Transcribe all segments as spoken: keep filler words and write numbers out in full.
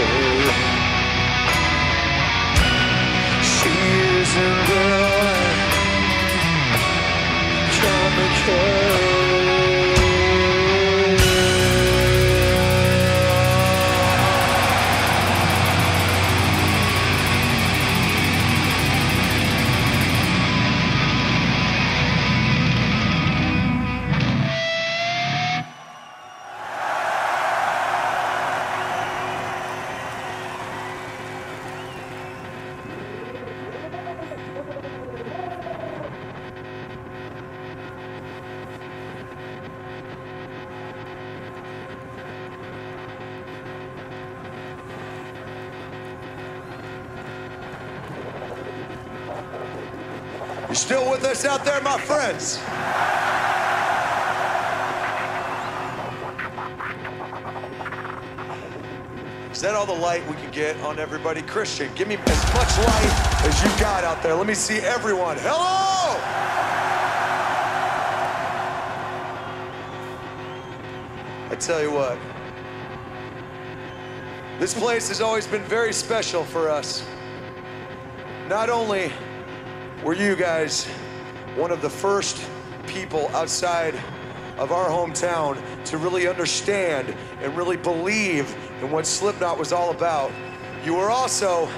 She isn't there. Chemical. You still with us out there, my friends? Is that all the light we can get on everybody? Christian, give me as much light as you got out there. Let me see everyone. Hello! I tell you what, this place has always been very special for us. Not only were you guys one of the first people outside of our hometown to really understand and really believe in what Slipknot was all about, you were also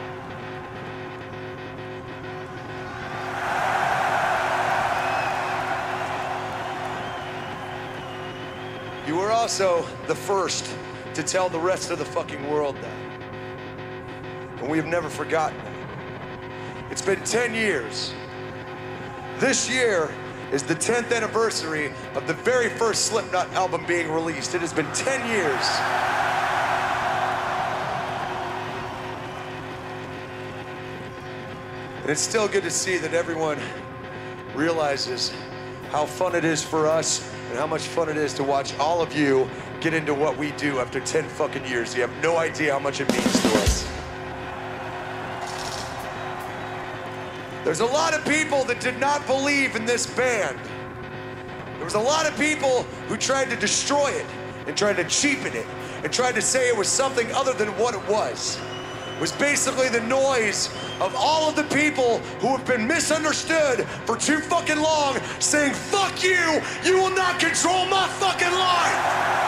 you were also the first to tell the rest of the fucking world that. And we have never forgotten it. It's been ten years. This year is the tenth anniversary of the very first Slipknot album being released. It has been ten years. And it's still good to see that everyone realizes how fun it is for us and how much fun it is to watch all of you get into what we do after ten fucking years. You have no idea how much it means to us. There's a lot of people that did not believe in this band. There was a lot of people who tried to destroy it and tried to cheapen it and tried to say it was something other than what it was. It was basically the noise of all of the people who have been misunderstood for too fucking long saying, fuck you, you will not control my fucking life.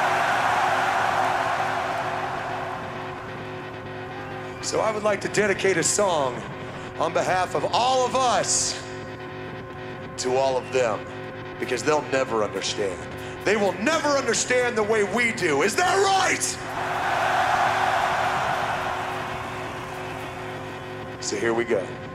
So I would like to dedicate a song on behalf of all of us to all of them, because they'll never understand. They will never understand the way we do. Is that right? So here we go.